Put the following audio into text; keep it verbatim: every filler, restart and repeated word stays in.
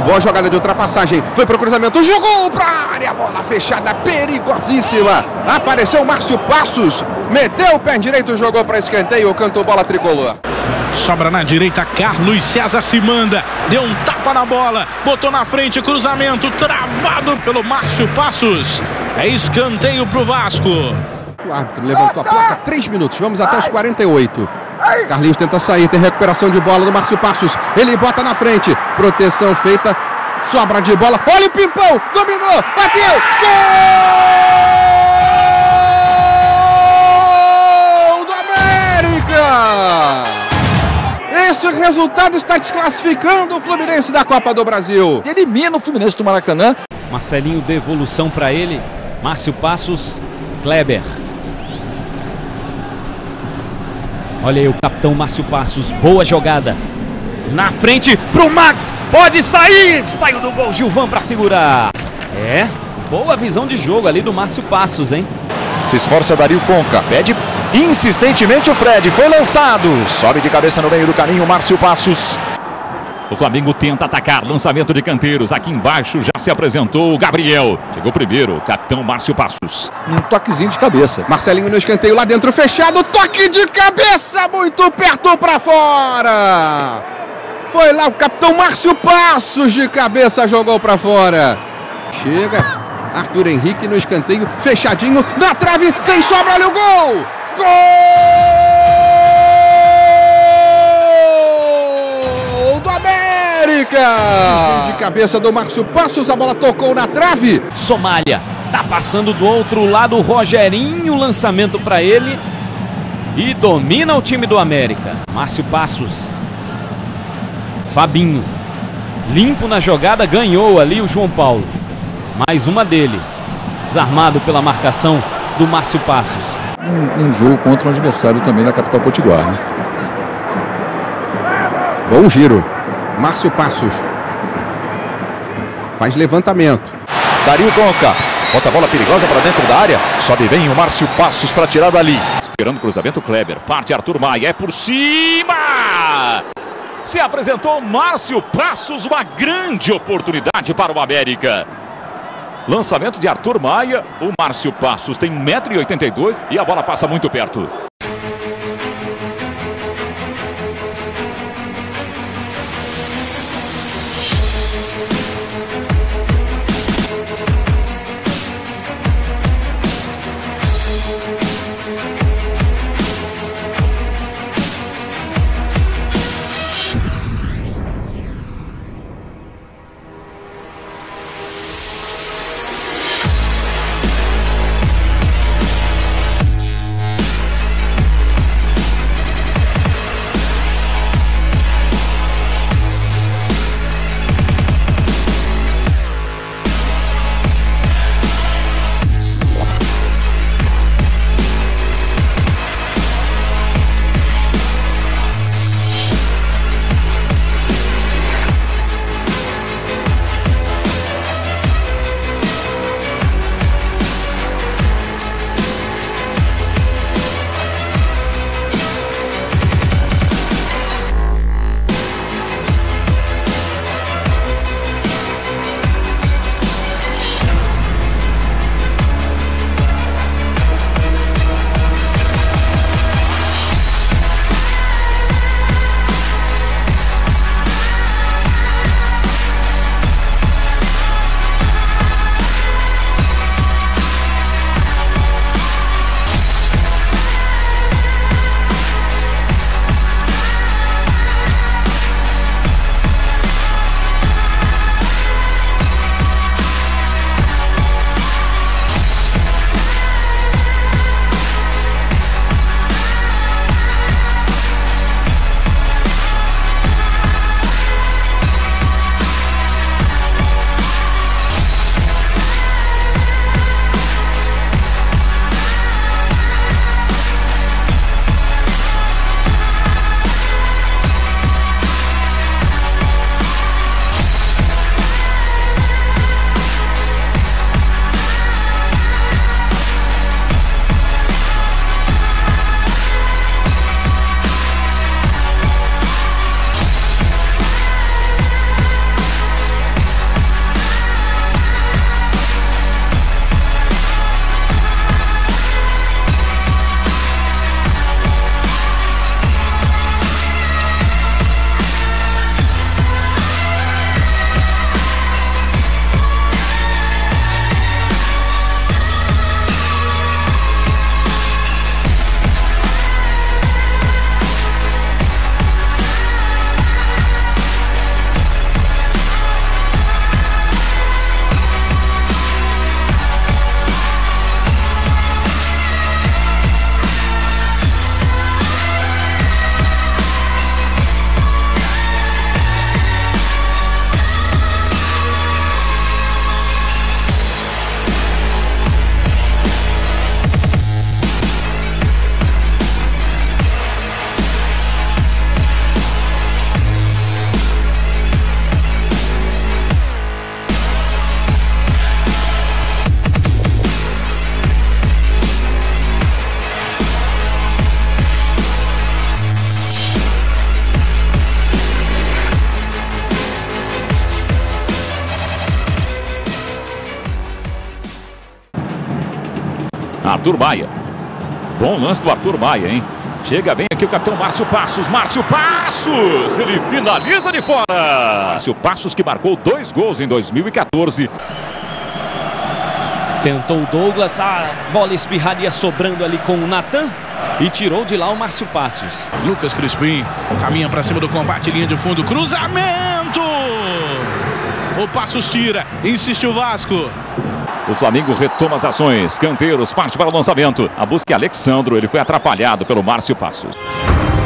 Boa jogada de ultrapassagem. Foi pro cruzamento. Jogou pra área. Bola fechada, perigosíssima. Apareceu Márcio Passos. Meteu o pé direito, jogou para escanteio. Cantou bola tricolor. Sobra na direita, Carlos César se manda. Deu um tapa na bola. Botou na frente, cruzamento. Travado pelo Márcio Passos. É escanteio pro Vasco. O árbitro levantou a placa. três minutos. Vamos até os quarenta e oito. Carlinhos tenta sair, tem recuperação de bola do Márcio Passos. Ele bota na frente, proteção feita, sobra de bola. Olha o Pimpão, dominou, bateu, gol do América! Esse resultado está desclassificando o Fluminense da Copa do Brasil. Elimina o Fluminense do Maracanã. Marcelinho, devolução para ele. Márcio Passos, Kleber. Olha aí o capitão Márcio Passos, boa jogada. Na frente pro Max, pode sair! Saiu do gol, Gilvan para segurar. É, boa visão de jogo ali do Márcio Passos, hein? Se esforça Dario Conca, pede insistentemente o Fred, foi lançado. Sobe de cabeça no meio do caminho, Márcio Passos. O Flamengo tenta atacar, lançamento de canteiros. Aqui embaixo já se apresentou o Gabriel. Chegou primeiro, o capitão Márcio Passos. Um toquezinho de cabeça. Marcelinho no escanteio, lá dentro fechado. Toque de cabeça, muito perto para fora. Foi lá o capitão Márcio Passos, de cabeça jogou para fora. Chega Arthur Henrique no escanteio, fechadinho, na trave, tem sobra, olha o gol. Gol! De cabeça do Márcio Passos, a bola tocou na trave. Somália, tá passando do outro lado o Rogerinho, lançamento para ele. E domina o time do América. Márcio Passos. Fabinho. Limpo na jogada, ganhou ali o João Paulo. Mais uma dele. Desarmado pela marcação do Márcio Passos. Um, um jogo contra um adversário também da capital potiguar, né? Bom giro. Márcio Passos faz levantamento. Dario Conca bota a bola perigosa para dentro da área. Sobe bem o Márcio Passos para tirar dali. Esperando o cruzamento, Kleber. Parte Arthur Maia. É por cima! Se apresentou Márcio Passos. Uma grande oportunidade para o América. Lançamento de Arthur Maia. O Márcio Passos tem um metro e oitenta e dois e a bola passa muito perto. Arthur Maia. Bom lance do Arthur Maia, hein? Chega bem aqui o capitão Márcio Passos. Márcio Passos! Ele finaliza de fora. Márcio Passos que marcou dois gols em dois mil e quatorze. Tentou o Douglas, a bola espirraria sobrando ali com o Natan e tirou de lá o Márcio Passos. Lucas Crispim caminha para cima do combate, linha de fundo, cruzamento! O Passos tira, insiste o Vasco. O Flamengo retoma as ações. Canteiros parte para o lançamento. A busca é Alexandro, ele foi atrapalhado pelo Márcio Passos.